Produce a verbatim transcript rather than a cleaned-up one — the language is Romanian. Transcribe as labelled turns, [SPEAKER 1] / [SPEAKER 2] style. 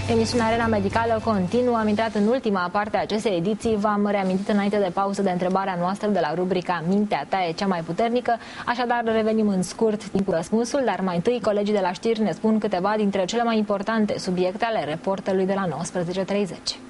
[SPEAKER 1] Emisiunea Arena Medicală continuă. Am intrat în ultima parte a acestei ediții. V-am reamintit înainte de pauză de întrebarea noastră de la rubrica Mintea ta e cea mai puternică. Așadar, revenim în scurt timp cu răspunsul, dar mai întâi colegii de la știri ne spun câteva dintre cele mai importante subiecte ale reporterului de la nouăsprezece și treizeci.